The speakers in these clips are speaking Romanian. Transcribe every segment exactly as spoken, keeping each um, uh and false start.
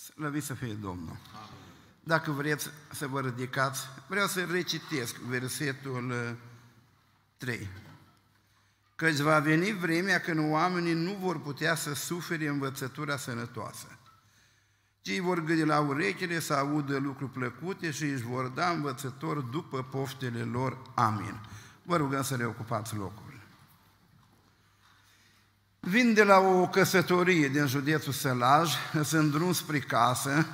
Slăvit să fie Domnul! Dacă vreți să vă ridicați, vreau să recitesc versetul trei. Căci va veni vremea când oamenii nu vor putea să sufere învățătura sănătoasă, ci îi vor gândi la urechile să audă lucruri plăcute și își vor da învățător după poftele lor. Amin. Vă rugăm să reocupați locul. Vin de la o căsătorie din județul Sălaj, sunt drum spre casă,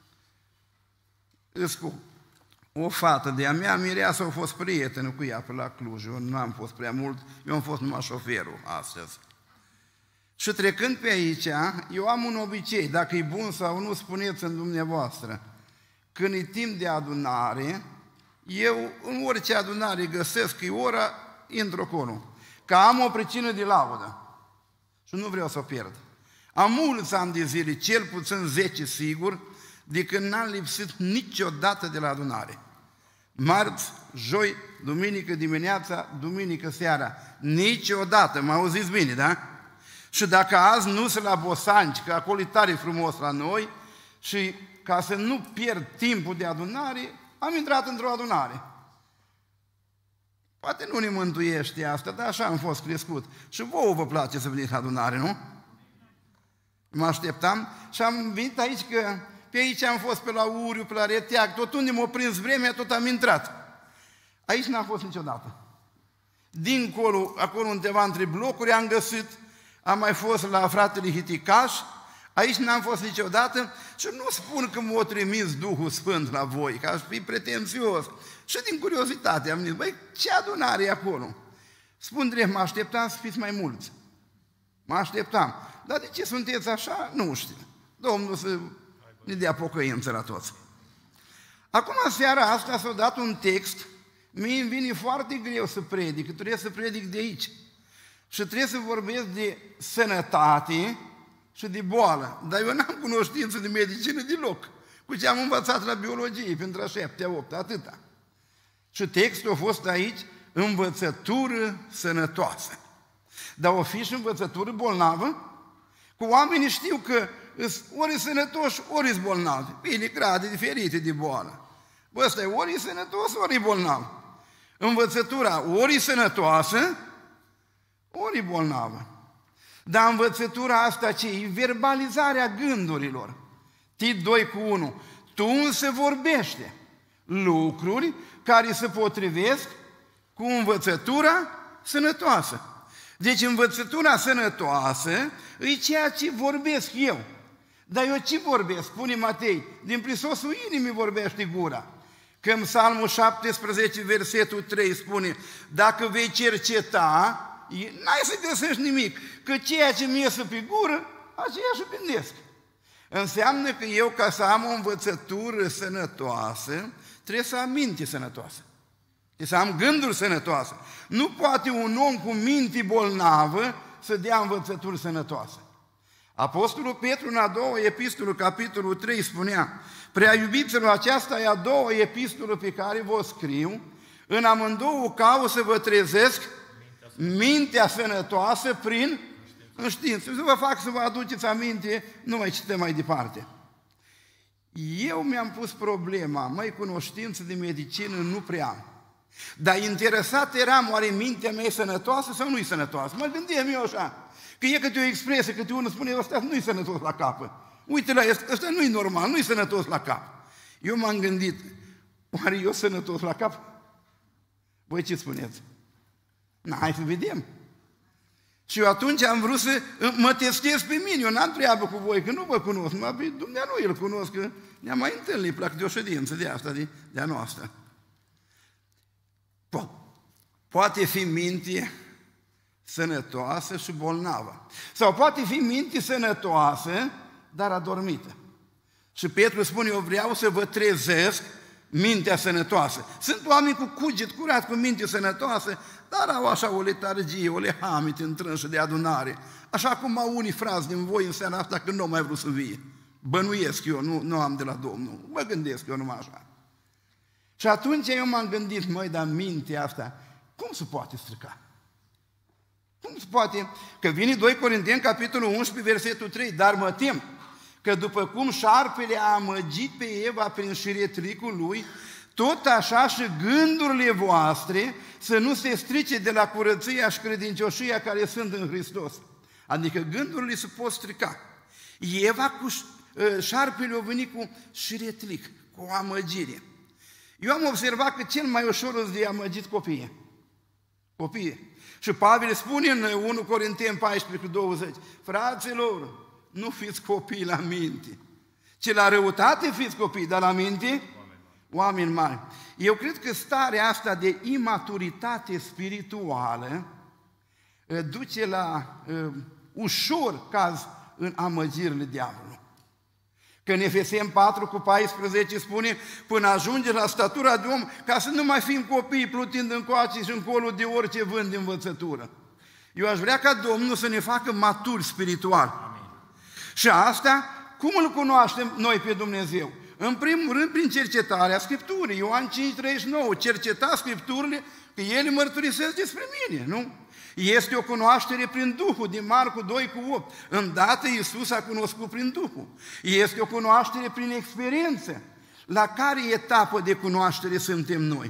cu o fată de-a mea, mireasa a fost prietenă cu ea pe la Cluj, eu nu am fost prea mult, eu am fost numai șoferul astăzi. Și trecând pe aici, eu am un obicei, dacă e bun sau nu, spuneți-mi dumneavoastră. Când e timp de adunare, eu în orice adunare găsesc că e ora, intru acolo, că am o pricină de laudă și nu vreau să o pierd. Am mulți ani de zile, cel puțin zece sigur, de când n-am lipsit niciodată de la adunare. Marți, joi, duminică dimineața, duminică seara. Niciodată, mă auziți bine, da? Și dacă azi nu sunt la Bosanci, că acolo e tare frumos la noi, și ca să nu pierd timpul de adunare, am intrat într-o adunare. Poate nu ne mântuiește asta, dar așa am fost crescut. Și vouă vă place să veniți la adunare, nu? Mă așteptam și am venit aici că pe aici am fost pe la Uriu, pe la Reteac, tot unde m-a prins vremea, tot am intrat. Aici n-am fost niciodată. Dincolo, acolo undeva între blocuri am găsit, am mai fost la fratele Hiticaș, aici n-am fost niciodată și nu spun că m-a trimis Duhul Sfânt la voi, că aș fi pretențios. Și din curiozitate am zis, băi, ce adunare e acolo? Spun drept, mă așteptam să fiți mai mulți. Mă așteptam. Dar de ce sunteți așa? Nu știu. Domnul să ne dea pocăință la toți. Acum, seara asta s-a dat un text, mie îmi vine foarte greu să predic, că trebuie să predic de aici. Și trebuie să vorbesc de sănătate și de boală. Dar eu n-am cunoștință de medicină deloc. Cu ce am învățat la biologie, pentru a șaptea, opta, atâta. Și textul a fost aici, învățătură sănătoasă. Dar o fi și învățătură bolnavă? Cu oamenii știu că ori e sănătoși, ori e bolnavi. Bine, grade diferite de boală. Bă, ăsta e ori e sănătos, ori e bolnav. Învățătura ori e sănătoasă, ori e bolnavă. Dar învățătura asta ce e? Verbalizarea gândurilor. Tit doi cu unu. Tu însă vorbește lucruri care se potrivesc cu învățătura sănătoasă. Deci învățătura sănătoasă e ceea ce vorbesc eu. Dar eu ce vorbesc? Spune Matei, din prisosul inimii vorbește gura. Că în Psalmul șaptesprezece, versetul trei spune, dacă vei cerceta, n-ai să găsești nimic, că ceea ce mi iese pe gură, aceea și gândesc. Înseamnă că eu, ca să am o învățătură sănătoasă, trebuie să am minte sănătoasă. Trebuie să am gânduri sănătoase. Nu poate un om cu minte bolnavă să dea învățături sănătoase. Apostolul Petru, în a doua epistolă, capitolul trei, spunea, prea iubiților, aceasta e a doua epistolă pe care vă scriu, în amândouă caut să vă trezesc mintea sănătoasă prin știință. Să vă fac să vă aduceți aminte, nu mai cităm mai departe. Eu mi-am pus problema, mai cunoștință de medicină nu prea am. Dar interesat eram, oare mintea mea e sănătoasă sau nu e sănătoasă? Mă gândeam eu așa, că e câte o expresie, câte unul spune, ăsta nu e sănătos la cap. Uite la ăsta, ăsta nu e normal, nu e sănătos la cap. Eu m-am gândit, oare eu sănătos la cap? Voi ce spuneți? Na, hai să vedem. Și eu atunci am vrut să mă testez pe mine, eu n-am treabă cu voi, că nu vă cunosc, mă, pe Dumnezeu nu îl cunosc, că ne-am mai întâlnit, plac de o ședință de asta, de, de a noastră. Po- poate fi minte sănătoasă și bolnavă. Sau poate fi minte sănătoasă, dar adormită. Și Petru spune, eu vreau să vă trezesc mintea sănătoasă. Sunt oameni cu cuget curat, cu minte sănătoasă, dar au așa o letargie, o lehamite întrânsă de adunare. Așa cum au unii frați din voi în seara asta că nu au mai vrut să vie. Bănuiesc eu, nu, nu am de la Domnul. Mă gândesc eu numai așa. Și atunci eu m-am gândit, măi, dar mintea asta, cum se poate strica? Cum se poate? Că vine doi Corinteni, capitolul unsprezece, versetul trei, dar mă tem că după cum șarpele a amăgit pe Eva prin șiretricul lui, tot așa și gândurile voastre să nu se strice de la curăția și credincioșia care sunt în Hristos. Adică gândurile se pot strica. Eva cu șarpele a venit cu șiretric, cu o amăgire. Eu am observat că cel mai ușor îți de amăgit copiii. Copiii. Și Pavel spune în unu Corinteni paisprezece cu douăzeci, fraților, nu fiți copii la minte, ci la răutate fiți copii, dar la minte, oameni mari. Eu cred că starea asta de imaturitate spirituală duce la uh, ușor caz în amăgirile diavolului. Că în Efeseni patru cu paisprezece spune, până ajunge la statura de om, ca să nu mai fim copii plutind încoace și încolo de orice vânt de învățătură. Eu aș vrea ca Domnul să ne facă maturi spiritual. Amin. Și asta, cum îl cunoaștem noi pe Dumnezeu? În primul rând, prin cercetarea Scripturii. Ioan cinci treizeci și nouă, cerceta Scripturile, că ele mărturisesc despre mine, nu? Este o cunoaștere prin Duhul, din Marcu doi cu opt. Îndată Iisus a cunoscut prin Duhul. Este o cunoaștere prin experiență. La care etapă de cunoaștere suntem noi?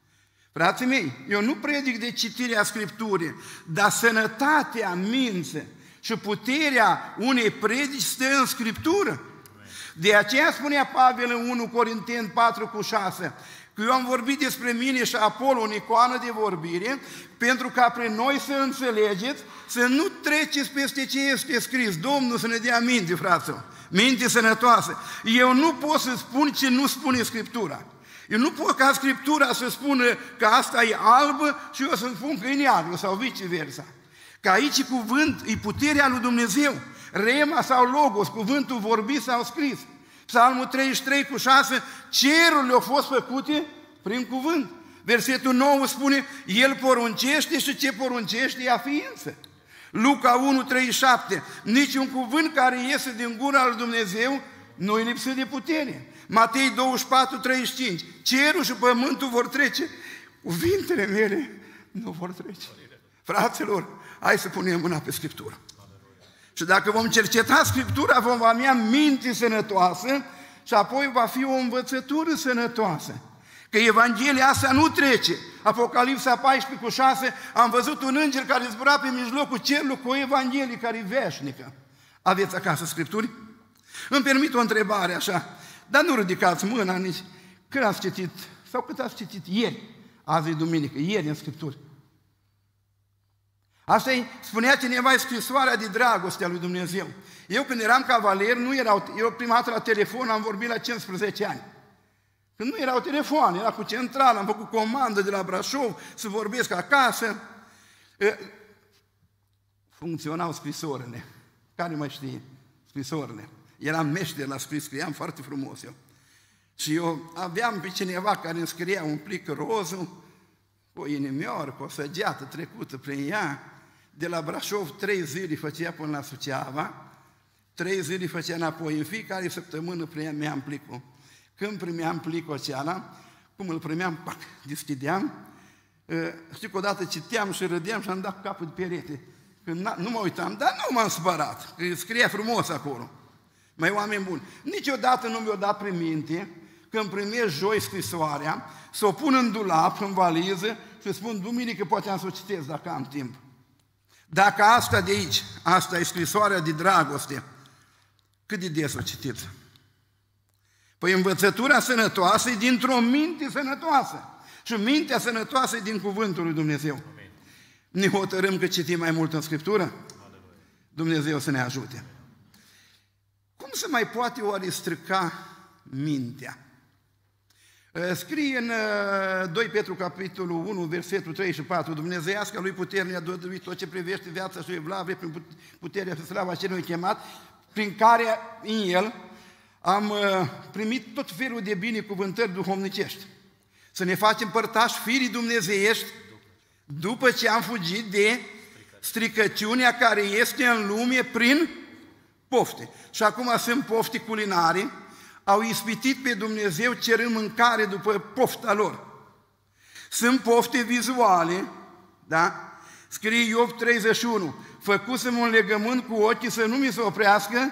Frații mei, eu nu predic de citirea Scripturii, dar sănătatea minții și puterea unei predici stă în Scriptură. De aceea spunea Pavel în unu Corinteni patru cu șase, că eu am vorbit despre mine și Apollo în icoană de vorbire, pentru ca prin noi să înțelegeți, să nu treceți peste ce este scris. Domnul să ne dea minte, fraților, minte sănătoasă. Eu nu pot să spun ce nu spune Scriptura. Eu nu pot ca Scriptura să spună că asta e albă și eu să spun că e neagră sau viceversa. Că aici cuvânt e puterea lui Dumnezeu, rema sau logos, cuvântul vorbit sau scris. Psalmul treizeci și trei cu șase, cerurile au fost făcute prin cuvânt. Versetul nouă spune, El poruncește și ce poruncește ea ființă. Luca unu treizeci și șapte, niciun cuvânt care iese din gura lui Dumnezeu nu-i lipsit de putere. Matei douăzeci și patru treizeci și cinci, cerul și pământul vor trece, cuvintele mele nu vor trece. Fraților, hai să punem mâna pe Scriptură. Și dacă vom cerceta Scriptura, vom avea minte sănătoasă și apoi va fi o învățătură sănătoasă. Că Evanghelia asta nu trece. Apocalipsa paisprezece cu șase, am văzut un înger care zbura pe mijlocul cerului cu o Evanghelie care e veșnică. Aveți acasă Scripturi? Îmi permit o întrebare așa, dar nu ridicați mâna nici când ați citit, sau cât ați citit ieri, azi e duminică, ieri în Scripturi. Asta îi spunea cineva, scrisoarea de dragoste a lui Dumnezeu. Eu când eram cavaler, nu erau, eu prima dată la telefon am vorbit la cincisprezece ani. Când nu erau telefoane, era cu centrală, am făcut comandă de la Brașov să vorbesc acasă. Funcționau scrisorile. Care mai știe? Scrisorile. Eram meșter la scris, scriam foarte frumos eu. Și eu aveam pe cineva care îmi scria un plic roz, cu o inimioară, cu o săgeată trecută prin ea. De la Brașov trei zile făcea până la Suceava, trei zile făcea înapoi. În fiecare săptămână primeam plicul. Când primeam plicul acela, cum îl primeam, pac, deschideam. Știu că odată citeam și râdeam și am dat capul de perete. Când nu mă uitam, dar nu m-am spărat, că scria frumos acolo. Mai oameni buni. Niciodată nu mi-o dat prin minte, când primesc joi scrisoarea, să o pun în dulap, în valiză și spun, duminică poate am să o citesc dacă am timp. Dacă asta de aici, asta e scrisoarea de dragoste, cât de des o citiți? Păi învățătura sănătoasă e dintr-o minte sănătoasă. Și mintea sănătoasă e din cuvântul lui Dumnezeu. Amin. Ne hotărâm că citim mai mult în Scriptură? Dumnezeu să ne ajute. Cum se mai poate oare strica mintea? Scrie în doi Petru, capitolul unu, versetul treizeci și patru, Dumnezeiasca lui putere ne-a dăruit tot ce privește viața și evlavie prin puterea și slava celui chemat, prin care în el am primit tot felul de binecuvântări duhovnicești. Să ne facem părtași firii dumnezeiești după ce am fugit de stricăciunea care este în lume prin pofte. Și acum sunt pofte culinare, au ispitit pe Dumnezeu cerând mâncare după pofta lor. Sunt pofte vizuale, da? Scrie Iov treizeci și unu, făcusem un legământ cu ochii să nu mi se oprească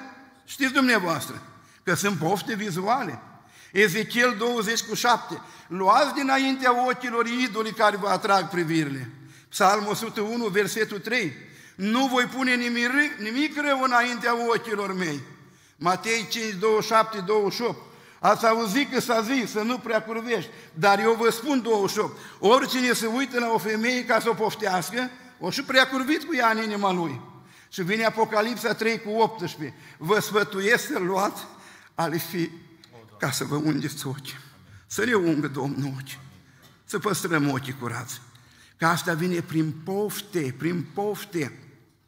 Știți dumneavoastră că sunt pofte vizuale. Ezechiel douăzeci cu șapte. Luați dinaintea ochilor idolii care vă atrag privirile. Psalmul o sută unu, versetul trei. Nu voi pune nimic, nimic rău înaintea ochilor mei. Matei cinci, douăzeci și șapte, douăzeci și opt. Ați auzit că s-a zis să nu prea curvești, dar eu vă spun douăzeci și opt. Oricine se uită la o femeie ca să o poftească, o și prea curvit cu ea în inima lui. Și vine Apocalipsa trei cu optsprezece. Vă sfătuiesc să luați ale fi ca să vă ungeți ochii. Să ne ungă Domnul ochii. Să păstrăm ochii curați. Că asta vine prin pofte, prin pofte.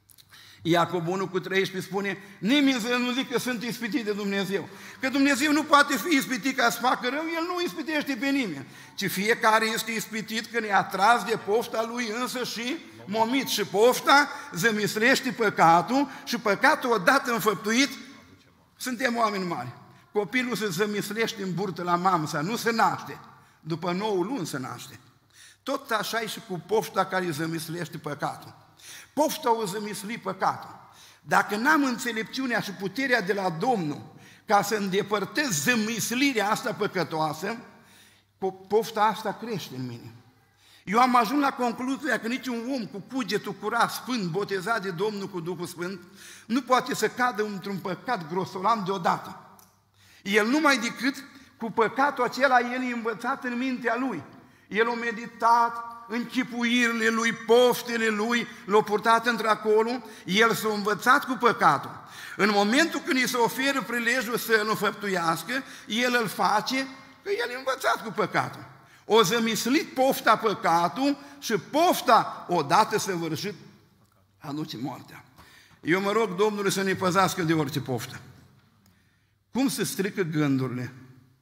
Iacob unu cu treisprezece spune, nimeni să nu zic că sunt ispitit de Dumnezeu. Că Dumnezeu nu poate fi ispitit ca să facă rău, El nu ispitește pe nimeni. Ci fiecare este ispitit când e atras de pofta lui însă și momit. Și pofta zămislește păcatul și păcatul odată înfăptuit, suntem oameni mari. Copilul se zămislește în burtă la mamă sa, nu se naște. După nouă luni se naște. Tot așa e și cu pofta care zămislește păcatul. Pofta o zămisli păcatul. Dacă n-am înțelepciunea și puterea de la Domnul ca să îndepărtez zămislirea asta păcătoasă, pofta asta crește în mine. Eu am ajuns la concluzia că niciun om cu cugetul curat, sfânt, botezat de Domnul cu Duhul Sfânt, nu poate să cadă într-un păcat grosolan deodată. El numai decât cu păcatul acela, el e învățat în mintea lui. El a meditat, închipuirile lui, poftele lui, l-a purtat într-acolo, el s-a învățat cu păcatul. În momentul când îi se oferă prilejul să nu făptuiască, el îl face, că el e învățat cu păcatul. O zămislit pofta păcatul și pofta odată săvârșit aduce moartea. Eu mă rog Domnului să ne păzească de orice poftă. Cum se strică gândurile?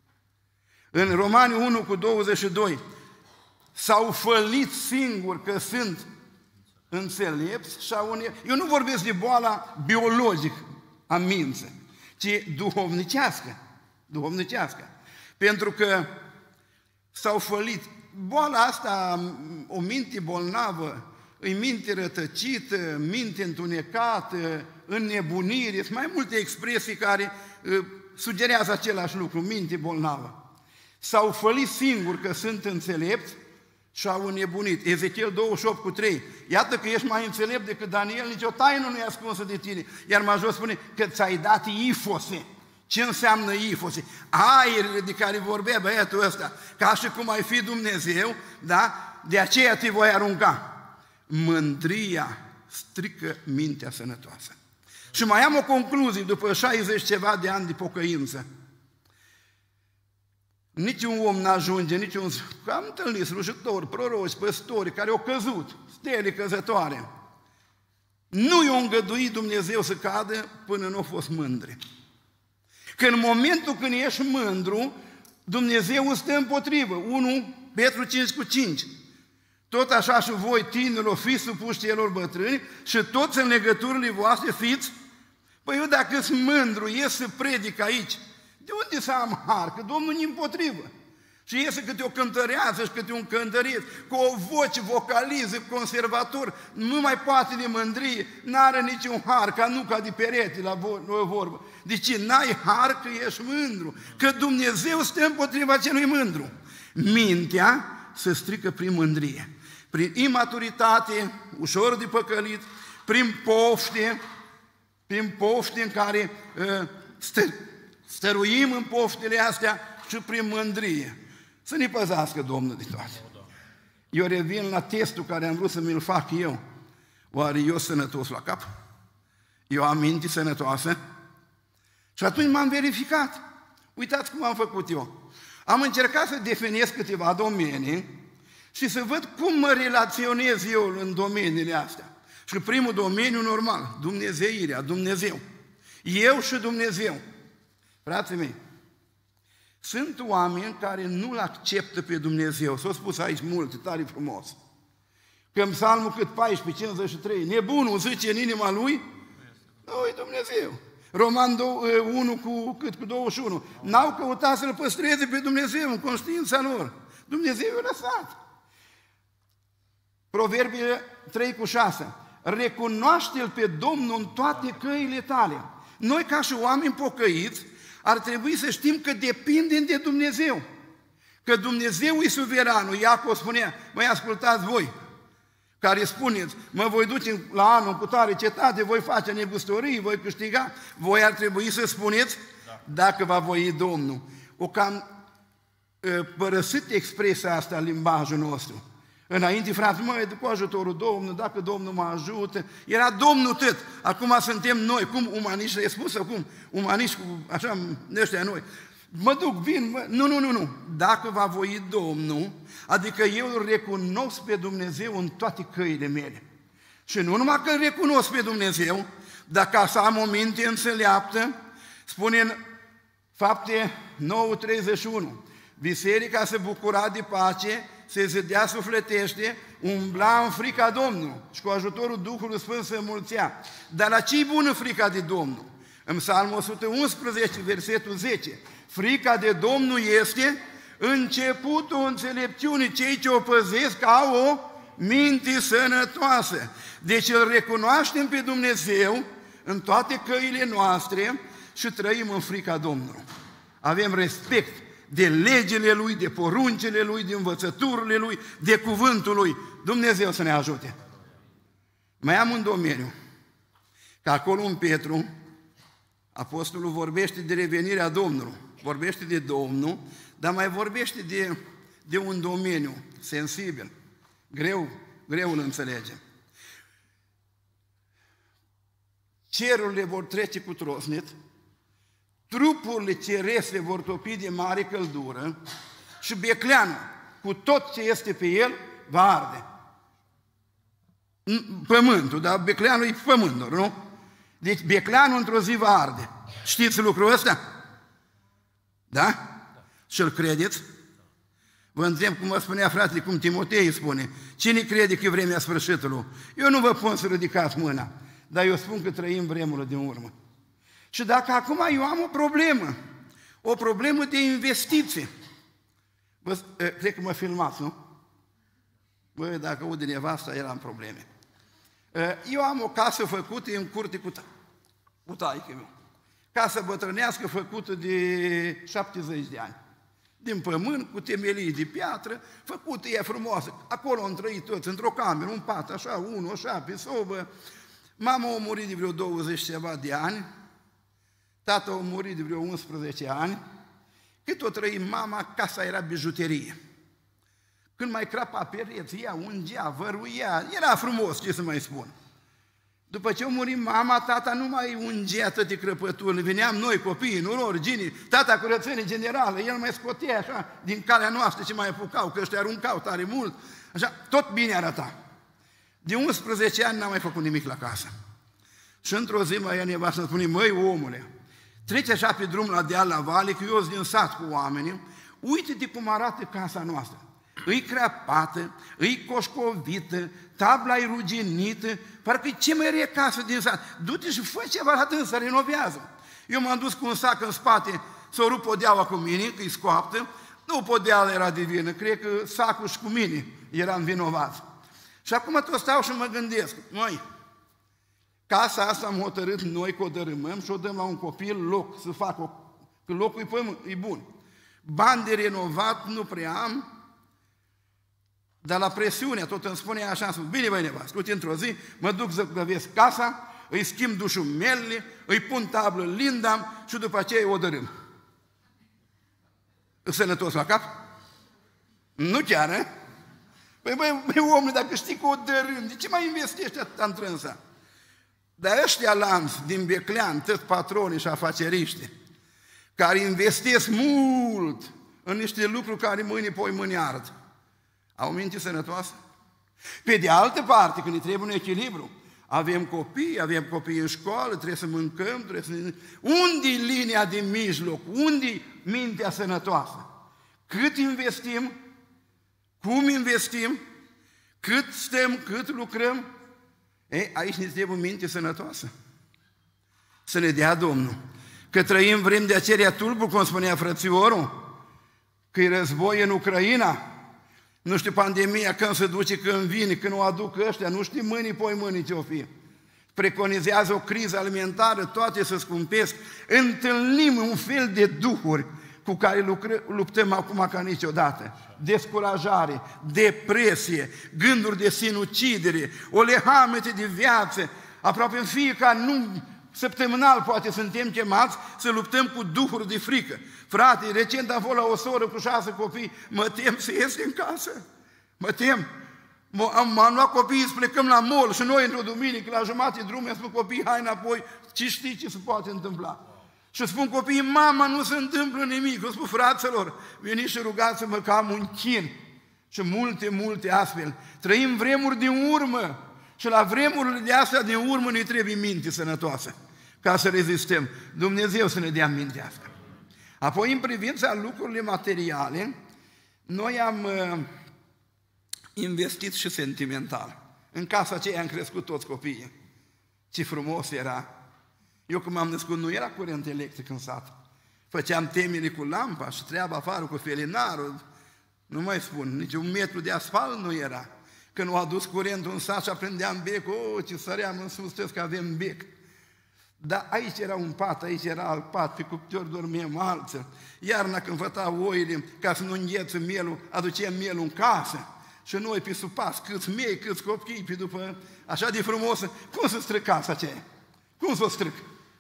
În Romani unu cu douăzeci și doi s-au fălit singuri că sunt înțelepți și au... Eu nu vorbesc de boala biologică a minții, ci duhovnicească. Duhovnicească. Pentru că s-au fălit. Boala asta, o minte bolnavă, e minte rătăcită, minte întunecată, înnebunire, sunt mai multe expresii care uh, sugerează același lucru, minte bolnavă. S-au fălit singuri că sunt înțelepți și au înnebunit. Ezechiel douăzeci și opt cu trei. Iată că ești mai înțelept decât Daniel, nici o taină nu e ascunsă de tine. Iar major spune că ți-ai dat ifose. Ce înseamnă ifose? Aerele de care vorbea băiatul ăsta, ca și cum ai fi Dumnezeu, da? De aceea te voi arunca. Mândria strică mintea sănătoasă. Și mai am o concluzie după șaizeci ceva de ani de pocăință. Niciun om n-ajunge, niciun... Am întâlnit slujitori, proroci, păstori care au căzut, stele căzătoare. Nu i-a îngăduit Dumnezeu să cadă până nu a fost mândri. Că în momentul când ești mândru, Dumnezeu stă împotrivă. unu Petru cinci cu cinci. Tot așa și voi, tinerilor, fiți supuși celor bătrâni și toți în legăturile voastre fiți. Păi eu dacă sunt mândru, ies să predic aici, de unde să am har? Că Domnul nu-i împotrivă. Și iese câte o cântărează și câte un cântărit, cu o voce vocaliză, conservator, nu mai poate de mândrie, n-are niciun har, ca nu ca de perete la vorbă. Deci n-ai har că ești mândru, că Dumnezeu stă împotriva celui mândru. Mintea se strică prin mândrie, prin imaturitate, ușor de păcălit, prin pofte, prin pofte în care uh, stă, stăruim în poftele astea și prin mândrie. Să ne păzească Domnul de toate. Eu revin la testul care am vrut să mi-l fac eu. Oare eu sănătos la cap? Eu am minte sănătoasă? Și atunci m-am verificat. Uitați cum am făcut eu. Am încercat să definez câteva domenii și să văd cum mă relaționez eu în domeniile astea. Și primul domeniu normal, Dumnezeirea, Dumnezeu. Eu și Dumnezeu. Frații mei, sunt oameni care nu-L acceptă pe Dumnezeu. S-a spus aici multe, tare frumos. Că în Psalmul cât paisprezece, cincizeci și trei, nebunul zice în inima lui, nu-i Dumnezeu. Roman unu cu, cât, cu douăzeci și unu, n-au căutat să-L păstreze pe Dumnezeu în conștiința lor. Dumnezeu i-a lăsat. Proverbile trei cu șase, recunoaște-L pe Domnul în toate căile tale. Noi, ca și oameni pocăiți, ar trebui să știm că depindem de Dumnezeu. Că Dumnezeu e suveranul. Iacov spunea, măi, ascultați voi, care spuneți, mă voi duce la anul cu tare cetate, voi face negustorii, voi câștiga. Voi ar trebui să spuneți, da, dacă va voi Domnul. O cam părăsit expresia asta în limbajul nostru. Înainte, frate, măi, cu ajutorul Domnului, dacă Domnul mă ajută, era Domnul tot. Acum suntem noi, cum umaniști, le-ai spus, sau cum umaniști, cu, așa, ăștia noi. Mă duc, vin, mă... nu, nu, nu, nu. Dacă va voi Domnul, adică eu îl recunosc pe Dumnezeu în toate căile mele. Și nu numai că îl recunosc pe Dumnezeu, dar ca să am o minte înțeleaptă, spune în Fapte nouă treizeci și unu, biserica se bucura de pace, se zădea sufletește, umbla în frica Domnului și cu ajutorul Duhului Sfânt se mulțea. Dar la ce-i bună frica de Domnul? În Psalmul o sută unsprezece, versetul zece, frica de Domnul este începutul înțelepciunii, cei ce o păzesc au o minte sănătoasă. Deci îl recunoaștem pe Dumnezeu în toate căile noastre și trăim în frica Domnului. Avem respect de legile Lui, de poruncile Lui, de învățăturile Lui, de cuvântul Lui. Dumnezeu să ne ajute. Mai am un domeniu, că acolo în Petru, apostolul vorbește de revenirea Domnului, vorbește de Domnul, dar mai vorbește de, de un domeniu sensibil, greu, greu îl înțelegem. Cerurile vor trece cu trosnet, trupurile cerese vor topi de mare căldură și becleanul, cu tot ce este pe el, va arde. Pământul, dar becleanul e pământul, nu? Deci becleanul într-o zi va arde. Știți lucrul ăsta? Da? Și îl credeți? Vă întreb cum vă spunea fratele, cum Timotei spune, cine crede că e vremea sfârșitului? Eu nu vă pun să ridicați mâna, dar eu spun că trăim vremurile din urmă. Și dacă acum eu am o problemă, o problemă de investiție, bă, cred că mă filmați, nu? Bă, dacă aud de nevasta, eram probleme. Eu am o casă făcută în curte cu, cu taică meu. Casă bătrânească făcută de șaptezeci de ani. Din pământ, cu temelii de piatră, făcută e frumoasă. Acolo am trăit toți, într-o cameră, un pat, așa, unu, așa, pe sobă. Mama a murit de vreo douăzeci ceva de ani, tata a murit de vreo unsprezece ani. Cât o trăi mama, casa era bijuterie. Când mai crapa pereți, ea ungea, văruia, era frumos, ce să mai spun. După ce a murit mama, tata nu mai ungea toate crăpăturile, veneam noi, copiii, nororii, ginii, tata curățenie generală, el mai scotea așa din calea noastră ce mai apucau, că ăștia aruncau tare mult, așa, tot bine arăta. De unsprezece ani n-am mai făcut nimic la casă. Și într-o zi mai ia nevastă, spune, măi, omule, trece așa pe drum la deal, la vale, că eu sunt din sat cu oamenii, uite-te cum arată casa noastră. Îi crapată, îi coșcovită, tabla e ruginită, parcă e ce mai rea casă din sat. Du-te și fă ceva la dânsă, renovează. Eu m-am dus cu un sac în spate să o rup podeaua cu mine, că e scoaptă. Nu podeaua era de vină, cred că sacul și cu mine eram vinovați. Și acum tot stau și mă gândesc, măi, casa asta am hotărât noi că o dărâmăm și o dăm la un copil loc să facă, că locul e, pământ, e bun. Bani de renovat nu prea am, dar la presiune, tot îmi spune așa, am spus, bine băi nevastă, uite într-o zi, mă duc să găvesc casa, îi schimb dușumelele, îi pun tablă lindam și după aceea o dărâm. Sănătos la cap? Nu chiar, eh? Păi băi, băi omule, dacă știi că o dărâm, de ce mai investești atâta în trânsa? Dar ăștia lanți din Beclean, tot patronii și afaceriști, care investesc mult în niște lucruri care mâine poi mâine ard, au minte sănătoasă? Pe de altă parte, când ne trebuie un echilibru, avem copii, avem copii în școală, trebuie să mâncăm, trebuie să... Unde-i linia de mijloc? Unde-i mintea sănătoasă? Cât investim? Cum investim? Cât stăm? Cât lucrăm? Ei, aici ne trebuie minte sănătoasă. Să ne dea Domnul. Că trăim vrem de aceea tulburi, cum spunea frățiorul, că e război în Ucraina. Nu știu pandemia când se duce, când vine, când o aduc ăștia, nu știu mâini, poi mâini ce-o fi. preconizează o criză alimentară, toate se scumpesc, întâlnim un fel de duhuri cu care lucră, luptăm acum ca niciodată. Descurajare, depresie, gânduri de sinucidere, o lehamete de viață. Aproape în fiecare nu, săptămânal poate suntem chemați să luptăm cu duhuri de frică. Frate, recent am fost la o soră cu șase copii, mă tem să ies din casă, mă tem. M-am luat copiii să plecăm la mall și noi într-o duminică, la jumătate drum, mi-am spus copiii, hai înapoi, ce știi ce se poate întâmpla? Și spun copiii, mama, nu se întâmplă nimic. Eu spun, fraților, veniți și rugați-mă că am un chin. Și multe, multe astfel. Trăim vremuri din urmă și la vremurile de astea din urmă ne trebuie minte sănătoasă ca să rezistăm. Dumnezeu să ne dea mintea asta. Apoi, în privința lucrurile materiale, noi am uh, investit și sentimental. În casa aceea am crescut toți copiii. Ce frumos era! Eu când m-am născut nu era curent electric în sat. Făceam temele cu lampa și treaba afară cu felinarul. Nu mai spun, nici un metru de asfalt nu era. Când au adus curentul în sat și aprindeam becul, o, ce săream în sus, că avem bec. Dar aici era un pat, aici era alt pat, pe cuptor dormeam alții. Iarna când fătau oile, ca să nu îngheță mielul, aduceam mielul în casă. Și noi pe supas, câți mei, câți copii, pe după, așa de frumos, cum să stric casa aceea? Cum să o stric?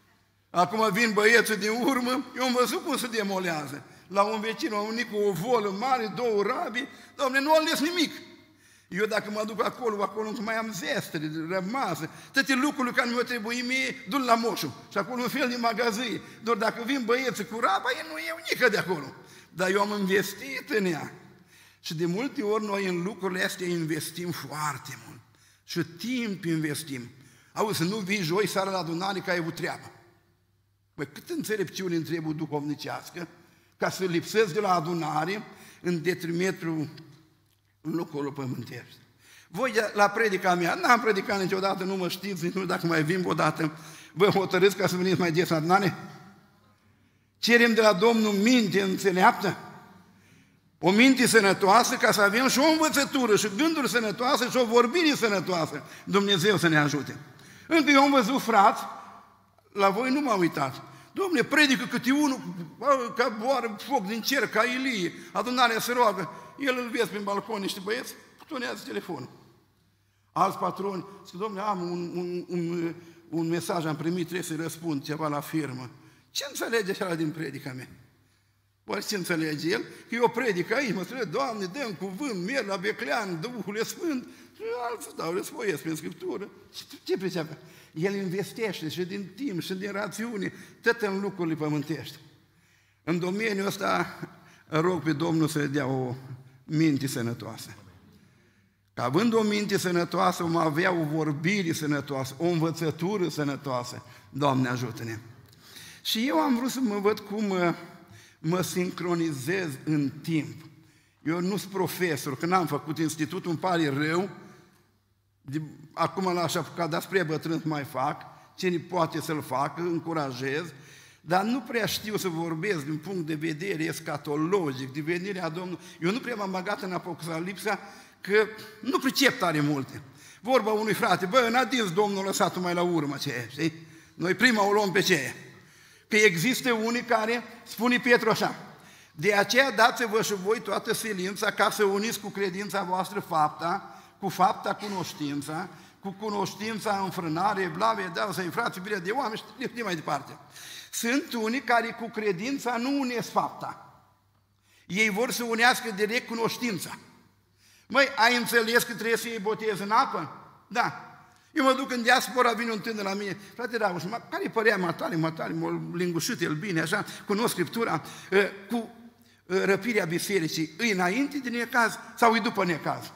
Acum vin băieții din urmă, eu am văzut cum se demolează. La un vecin, am unit cu o volă mare, două rabii, Doamne, nu ales nimic. Eu dacă mă duc acolo, acolo încă mai am zestre rămasă, toate lucrurile care mi-au trebuit mie, duc la moșul. Și acolo un fel de magazin. Doar dacă vin băieții cu raba, eu nu iau nică de acolo. Dar eu am investit în ea. Și de multe ori noi în lucrurile astea investim foarte mult. Și timp investim. Auzi, să nu vii joi seara la adunare că ai avut treabă. Păi cât înțelepciune îmi trebuie duhovnicească ca să lipsesc de la adunare în detrimentul lucrurilor pământești. Voi la predica mea, n-am predicat niciodată, nu mă știți, nu știu dacă mai vin odată, vă hotărâți ca să veniți mai des la adunare? Cerem de la Domnul minte înțeleaptă, o minte sănătoasă ca să avem și o învățătură și gânduri sănătoase și o vorbire sănătoasă. Dumnezeu să ne ajute. Încă eu am văzut frați, la voi nu m-am uitat. Dom'le, predică câte unul, ca boară foc din cer, ca Ilie, adunarea se roagă. El îl vezi prin balcon, niște băieți, tonează telefonul. Alți patroni, zic, dom'le, am un, un, un, un mesaj, am primit, trebuie să-i răspund ceva la firmă. Ce înțelege așa din predica mea? Oare ce înțelege el? Că eu predic aici, mă spune, Doamne, dăm cuvânt, merg la Beclean, Duhul Sfânt, și alții dau, răsfoiesc prin Scriptură. Ce pricepe? El investește și din timp și din rațiune, tot în lucrurile pământești. În domeniul ăsta rog pe Domnul să dea o minte sănătoasă. Că având o minte sănătoasă, vom avea o vorbire sănătoasă, o învățătură sănătoasă. Doamne, ajută-ne! Și eu am vrut să mă văd cum mă, mă sincronizez în timp. Eu nu sunt profesor, că n-am făcut institutul, îmi pare rău, de, acum l-aș apuca, dar spre bătrân mai fac, cine poate să-l facă, încurajez, dar nu prea știu să vorbesc din punct de vedere escatologic, de venirea Domnului. Eu nu prea m-am băgat în Apocalipsa, că nu pricep tare multe. Vorba unui frate, bă, n-a dins Domnul lăsat mai la urmă ce e, știi? Noi prima o luăm pe ce e. Că există unii care, spune Petru așa, de aceea dați-vă și voi toată silința ca să uniți cu credința voastră fapta, cu fapta cunoștința, cu cunoștința înfrânare, blave, dau să-i frații, bine de oameni și de mai departe. Sunt unii care cu credința nu unesc fapta. Ei vor să unească direct cunoștința. Măi, ai înțeles că trebuie să iei botez în apă? Da. Eu mă duc în diaspora, vine un tânăr la mine, frate Raguș, care-i părea matale, matale, m-a lingușit el bine, așa, cunosc Scriptura, cu răpirea bisericii, îi înainte de necaz sau îi după necaz?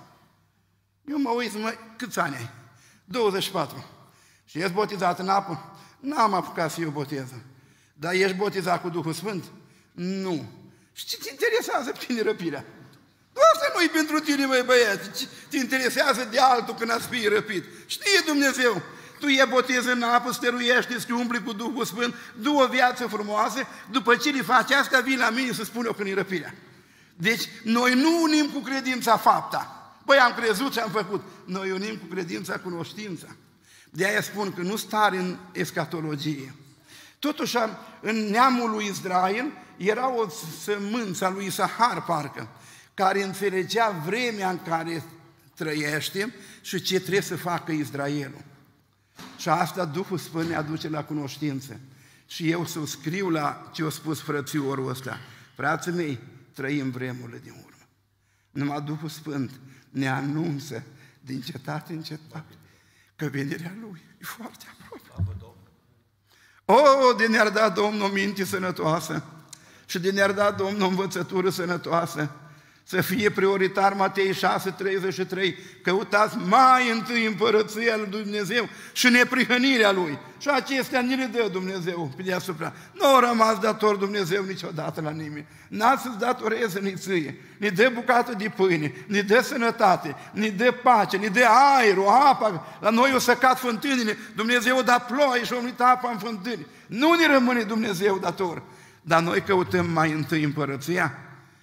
Eu mă uit, mă, câți ani ai? douăzeci și patru. Și ești botezat în apă? N-am apucat să eu boteză. Dar ești botezat cu Duhul Sfânt? Nu. Și ce te interesează pe tine răpirea? Asta nu-i pentru tine, măi băieți, te interesează de altul când ați fi răpit. Știe Dumnezeu, tu e botez în apă, stăruiește, să te umpli cu Duhul Sfânt, du o viață frumoasă, după ce le faci asta, vii la mine să spun eu când e răpirea. Deci, noi nu unim cu credința fapta. Băi, am crezut și am făcut. Noi unim cu credința cunoștința. De aia spun că nu stare în escatologie. Totuși, în neamul lui Israel era o sămânță a lui Isahar, parcă, care înțelegea vremea în care trăiește și ce trebuie să facă Israelul. Și asta Duhul Sfânt ne aduce la cunoștință. Și eu să scriu la ce a spus frățiorul ăsta. Frații mei, trăim vremurile din urmă. Numai Duhul Sfânt ne anunță din cetate în cetate că venirea Lui e foarte aproape. O, de ne-ar da Domnul minte sănătoasă și de ne-ar da Domnul învățătură sănătoasă, să fie prioritar Matei șase, treizeci și trei, căutați mai întâi împărăția lui Dumnezeu și neprihănirea Lui. Și acestea ni le dă Dumnezeu pe deasupra. Nu au rămas dator Dumnezeu niciodată la nimeni. N-a să-ți datoreze nici ție. Ne dă bucată de pâine, ne dă sănătate, ne dă pace, ne dă aerul, apa. La noi o săcat fântânile, Dumnezeu o da ploaie și o uitat apa în fântâni. Nu ne rămâne Dumnezeu dator. Dar noi căutăm mai întâi împărăția.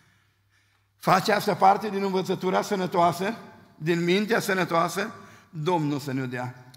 Face asta parte din învățătura sănătoasă, din mintea sănătoasă, Domnul să ne dea.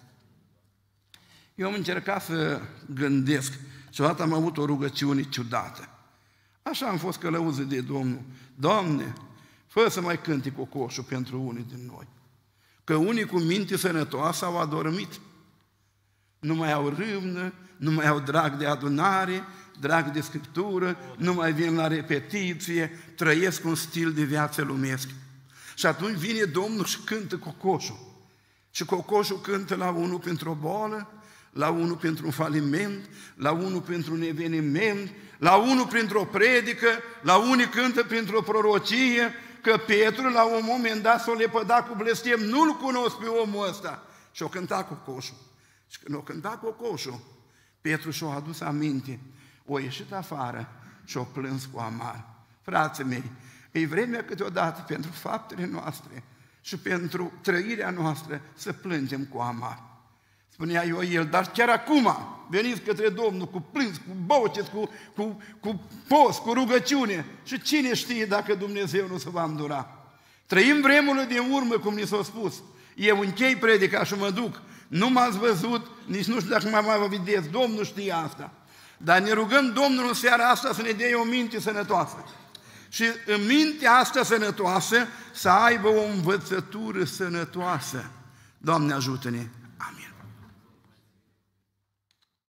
Eu am încercat să gândesc și odată am avut o rugăciune ciudată. Așa am fost călăuzit de Domnul. Doamne, fă să mai cânte cocoșul pentru unii din noi. Că unii cu minte sănătoasă au adormit. Nu mai au râvnă, nu mai au drag de adunare, drag de Scriptură, nu mai vin la repetiție, trăiesc un stil de viață lumesc. Și atunci vine Domnul și cântă cocoșul. Și cocoșul cântă la unul pentru o boală, la unul pentru un faliment, la unul pentru un eveniment, la unul pentru o predică, la unii cântă pentru o prorocie, că Petru la un moment dat s-o lepăda cu blestem, nu-l cunosc pe omul ăsta. Și-o cânta cocoșul. Și când o cânta cocoșul, Petru și-o adus aminte, o ieșit afară și o plâns cu amar. Frații mei, e vremea câteodată pentru faptele noastre și pentru trăirea noastră să plângem cu amar. Spunea Ioel, dar chiar acum veniți către Domnul cu plâns, cu boceți, cu, cu, cu post, cu rugăciune. Și cine știe dacă Dumnezeu nu se va îndura? Trăim vremurile din urmă, cum ni s-a spus. Eu închei predica și mă duc. Nu m-ați văzut, nici nu știu dacă mă mai vă vedeți. Domnul știe asta. Dar ne rugăm Domnul în seara asta să ne dea o minte sănătoasă. Și în mintea asta sănătoasă să aibă o învățătură sănătoasă. Doamne, ajută-ne!